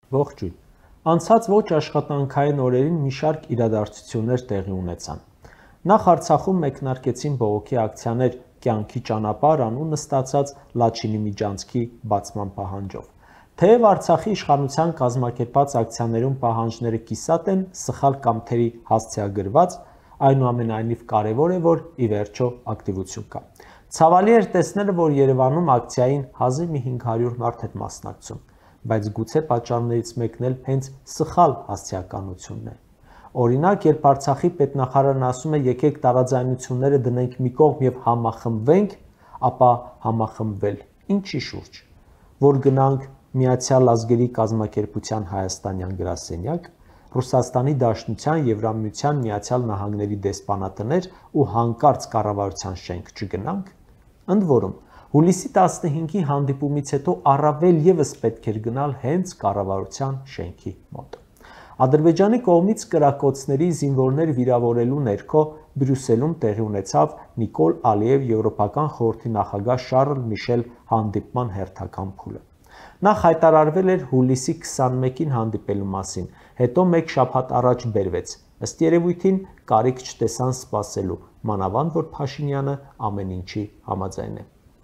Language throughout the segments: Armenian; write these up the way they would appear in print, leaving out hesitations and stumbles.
Ողջույն։ Անցած ոչ աշխատանքային օրերին մի շարք իրադարձություններ տեղի ունեցան։ Նախ Արցախում մեկնարկեցին բողոքի ակցիաներ «Կյանքի ճանապարհ» անունը ստացած Լաչինի միջանցքի բացման պահանջով։ Թեև Արցախի իշխանության կազմակերպած ակցիաներում պահանջները կիսատ են, սխալ կամ թերի հասցեագրված, այնուամենայնիվ կարևոր է, որ ի վերջո ակտիվություն կա։ Ցավալի էր տեսնելը, որ Երևանում ակցիային 1500 մարդ էր մասնակցում, բայց գուցե պատճառներից մեկն էլ հենց սխալ հասցեականությունն է։ Օրինակ, երբ Արցախի պետնախարարն ասում է եկեք տարաձայնությունները դնենք մի կողմ եւ համախմբվենք, ապա համախմբվել ինչի շուրջ, որ գնանք Միացյալ Ազգերի Կազմակերպության հայաստանյան գրասենյակ, Ռուսաստանի Դաշնության, Եվրամիության, Միացյալ Նահանգների դեսպանատներ ու հանկարծ կառավարության շենք չգնանք։ Ընդ որում, հուլիսի 15-ի հանդիպումից հետո առավել եւս պետք էր գնալ հենց կառավարության շենքի մոտ։ Ադրբեջանի կողմից կրակոցների զինվորներ վիրավորելու ներքո Բրյուսելում տեղի ունեցավ Նիկոլ Ալիև Եվրոպական խորհրդի նախագահ Շարլ Միշել հանդիպման հերթական փուլը։ Նախ հայտարարվել էր հուլիսի 21-ին հանդիպելու մասին, հետո մեկ շաբաթ առաջ բերվեց։ Ըստ երևույթին կարիք չտեսան սպասելու, մանավանդ որ Փաշինյանը ամեն ինչի համաձայն է։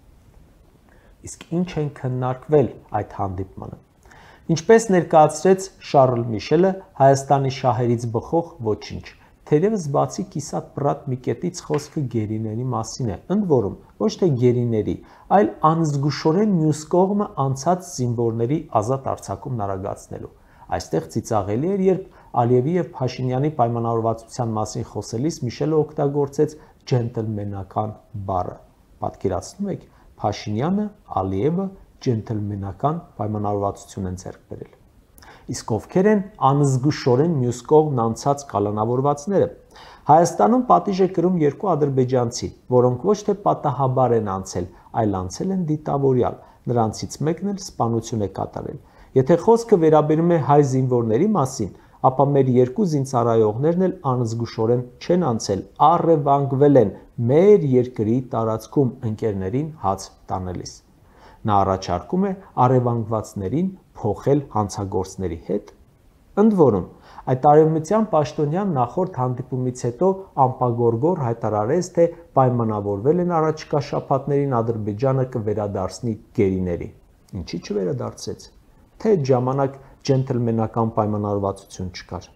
Իսկ ինչ են քննարկվել այդ հանդիպմանը։ Ինչպես ներկայացրեց Շարլ Միշելը, Հայաստանի շահերից բխող ոչինչ, թերևս բացի կիսատ պրատ մի կետից խոսքը գերիների մասին է, ընդ որում ոչ թե գերիների, այլ անզգուշորեն մյուս կողմը անցած զինվորների ազատ արձակումն արագացնելու։ Այստեղ ծիծաղելի էր, երբ Ալիևի եւ Փաշինյանի պայմանավորվածության մասին խոսելիս Միշելը օգտագործեց ջենտլմենական բառը։ Պատկերացնում եք, Փաշինյանը, Ալիևը ջենտլմենական պայմանավորվածություն են ձեռք բերել։ Իսկ ովքեր են անզգուշորեն մյուս կողմն անցած կալանավորվածները։ Հայաստանում պատիժ է կրում երկու ադրբեջանցի, որոնք ոչ թե պատահաբար են անցել, այլ անցել են դիտավորյալ, նրանցից մեկն էլ սպանություն է կատարել։ Եթե խոսքը վերաբերում է հայ զինվորների մասին, ապա մեր երկու զինծառայողներն էլ անզգուշորեն չեն անցել, առևանգվել են մեր երկրի տարածքում ընկերներին հաց տանելիս։ Նա առաջարկում է առևանգվածներին փոխել հանցագործների հետ։ Ընդ որում, այդ արևմտյան պաշտոնյան նախորդ հանդիպումից հետո ամպագորգոր հայտարարեց, թե պայմանավորվել են առաջիկա շաբաթներին Ադրբեջանը կվերադարձնի գերիների։ Ինչի չվերադարձեց։ Թե այդ ժամանակ ջենտլմենական պայմանավորվածություն չկար։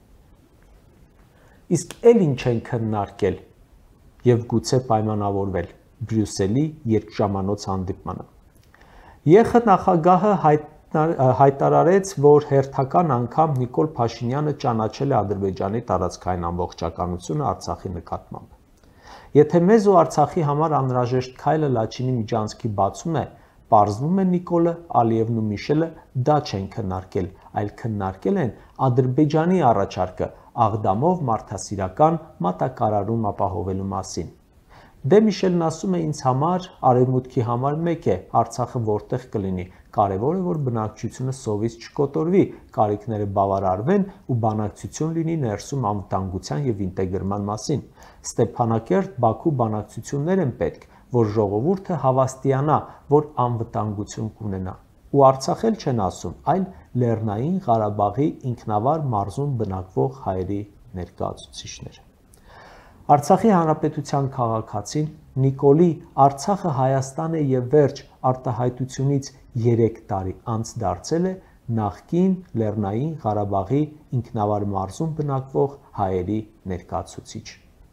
Իսկ էլ ինչ են քննարկել եւ գուցե պայմանավորվել Բրյուսելի երկժամանոց հանդիպմանը։ ԵԽ նախագահը հայտարարեց, որ հերթական անգամ Նիկոլ Փաշինյանը ճանաչել է Ադրբեջանի տարածքային ամբողջականությունը Արցախի նկատմամբ։ Եթե մեզ ու Արցախի համար անհրաժեշտ քայլը Լաչինի միջանցքի բացում է, պարզվում է Նիկոլը, Ալիևն ու Միշելը դա չեն քննարկել, այլ քննարկել են Ադրբեջանի առաջարկը Աղդամով մարդասիրական մատակարարում ապահովելու մասին։ Դե Միշելն ասում է ինձ համար, արևմուտքի համար մեկ է, Արցախը որտեղ կլինի, կարևոր է, որ բնակչությունը սովից չկոտորվի, կարիքները բավարարվեն ու բանակցություն լինի ներսում անվտանգության եւ ինտեգրման մասին։ Ստեփանակերտ, Բաքու բանակցություններ են պետք, որ ժողովուրդը հավաստիանա, որ անվտանգություն կունենա։ Ու Արցախ էլ չեն ասում, այլ Լեռնային Ղարաբաղի ինքնավար մարզում բնակվող հայերի ներկայացուցիչներ։ Արցախի հանրապետության քաղաքացին Նիկոլի Արցախը Հայաստան է եւ վերջ արտահայտությունից 3 տարի անց դարձել է նախկին Լեռնային Ղարաբաղի ինքնավար մարզում բնակվող հայերի ներկայացուցիչ։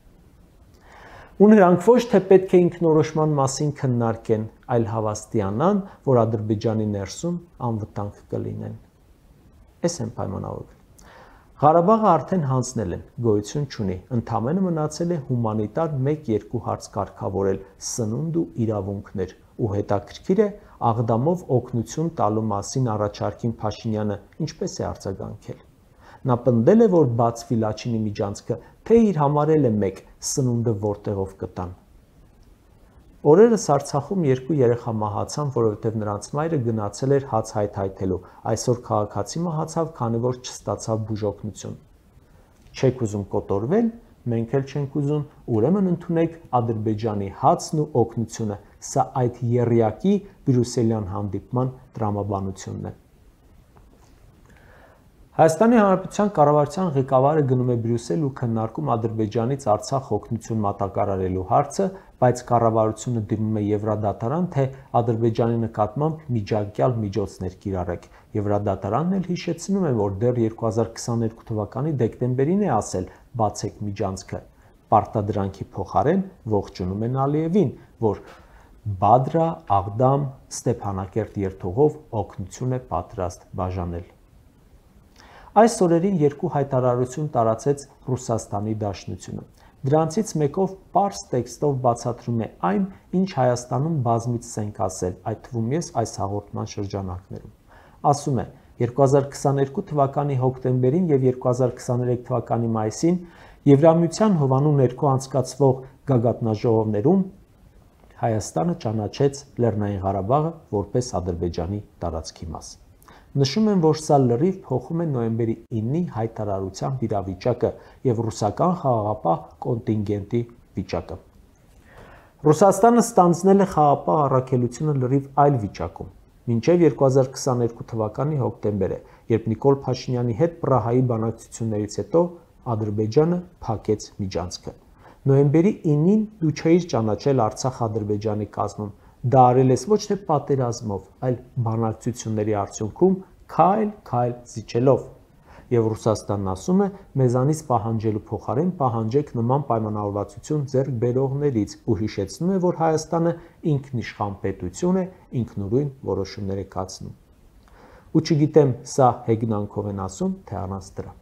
Ու նրանք ոչ թե պետք է ինքնորոշման մասին քննարկեն, այլ հավաստիանան, որ Ադրբեջանի ներսում անվտանգ կլինեն։ Էս են պայմանավորվել։ Ղարաբաղը արդեն հանձնել են, գոյություն չունի, ընդամենը մնացել է հումանիտար 1-2 հարց կարգավորել, սնունդ ու իրավունքներ, ու հետաքրքիր է Աղդամով օգնություն տալու մասին առաջարկին Փաշինյանը ինչպես է արձագանքել։ Նա պնդել է, որ բացվի Լաչինի միջանցքը, թե իր համարել է մեկ սնունդը որտեղով կտան։ Օրերս Արցախում 2 երեխա մահացան, որովհետև նրանց մայրը գնացել էր հաց հայթայթելու, այսօր քաղաքացի մահացավ, քանի որ չստացավ բուժօգնություն։ Չեք ուզում կոտորվել, մենք էլ չենք ուզում, ուրեմն ընդունեք Ադրբեջանի հացն ու օգնությունը, սա այդ եռյակի բրյուսելյան հանդիպման տրամաբանությունն է։ Հայաստանի Հանրապետության կառավարության ղեկավարը գնում է Բրյուսել ու քննարկում Ադրբեջանից Արցախ օգնություն մատակարարելու հարցը, բայց կառավարությունը դիմում է Եվրադատարան, թե Ադրբեջանի նկատմամբ միջանկյալ միջոցներ կիրառեք։ Եվրադատարանն էլ հիշեցնում է, որ դեռ 2022 թվականի դեկտեմբերին է ասել բացեք միջանցքը։ Պարտադրանքի փոխարեն ողջունում են Ալիևին, որ Բադրա, Աղդամ, Ստեփանակերտ երթուղով օգնություն է պատրաստ բաժանել։ Այս օրերին երկու հայտարարություն տարածեց Ռուսաստանի Դաշնությունը։ Դրանցից մեկով պարզ տեքստով բացատրում է այն, ինչ Հայաստանում բազմիցս ենք ասել, այդ թվում ես այս հաղորդման շրջանակներում։ Ասում է. 2022 թվականի հոկտեմբերին եւ 2023 թվականի մայիսին Եվրամիության հովանու ներքո անցկացվող գագաթնաժողովներում Հայաստանը ճանաչեց Լեռնային Ղարաբաղը որպես Ադրբեջանի տարածքի մաս։ Նշում են, որ սա լրիվ փոխում է նոյեմբերի 9-ի հայտարարության իրավիճակը եւ ռուսական խաղաղապահ կոնտինգենտի վիճակը։ Ռուսաստանը ստանձնել է խաղաղապահ առաքելությունը լրիվ այլ վիճակում։ Մինչև 2022 թվականի հոկտեմբերը, երբ Նիկոլ Փաշինյանի հետ Պրահայի բանակցություններից հետո Ադրբեջանը փակեց միջանցքը։ Նոյեմբերի 9-ին դու չէիր ճանաչել Արցախ Ադրբեջանի կազմում։ Դա արել ես ոչ թե պատերազմով, այլ բանակցությունների արդյունքում քայլ զիջելով։ Եվ Ռուսաստանն ասում է, մեզանից պահանջելու փոխարեն պահանջեք նման պայմանավորվածություն ձեռք բերողներից ու հիշեցնում է, որ Հայաստանը ինքնիշխան պետություն է, ինքնուրույն որոշումներ է կայացնում։ Ու չգիտեմ, սա հեգնանքով են ասում, թե առանց դրա։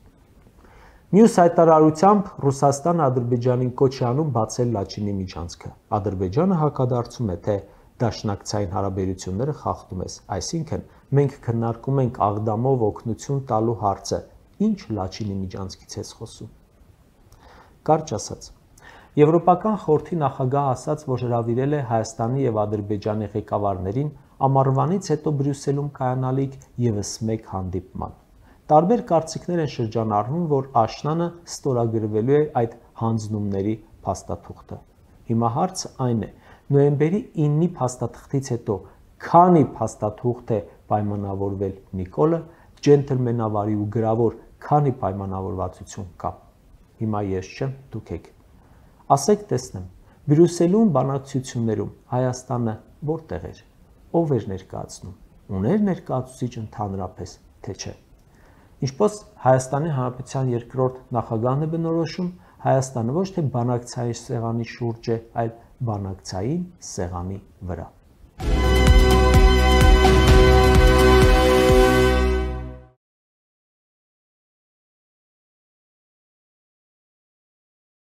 Մյուս հայտարարությամբ Ռուսաստանը Ադրբեջանին կոչ է անում բացել Լաչինի միջանցքը։ Ադրբեջանը հակադարձում է, թե դաշնակցային հարաբերությունները խախտում ես, այսինքն մենք քննարկում ենք Աղդամով օգնություն տալու հարցը, ինչ Լաչինի միջանցքից ես խոսում։ Կարճ ասած, Եվրոպական խորհրդի նախագահը ասաց, որ հրավիրել է Հայաստանի եւ Ադրբեջանի ղեկավարներին ամառվանից հետո Բրյուսելում կայանալիք եւս մեկ հանդիպման։ Տարբեր կարծիքներ են շրջանառվում, որ աշնանը ստորագրվելու է այդ հանձնումների փաստաթուղթը։ Հիմա հարցը այն է. նոյեմբերի 9-ի փաստաթղթից հետո քանի փաստաթուղթ է պայմանավորվել Նիկոլը, ջենտլմենավարի ու գրավոր քանի պայմանավորվածություն կա։ Հիմա ես չեմ, դուք եք։ Ասեք տեսնեմ, Բրյուսելում բանակցություններում Հայաստանը որտեղ էր, ով էր ներկայացնում, ուներ ներկայացուցիչ ընդհանրապես, թե չէ։ Ինչպես Հայաստանի Հանրապետության երկրորդ նախագահն է բնորոշում, Հայաստանը ոչ թե բանակցային սեղանի շուրջ է, այլ բանակցային սեղանի վրա։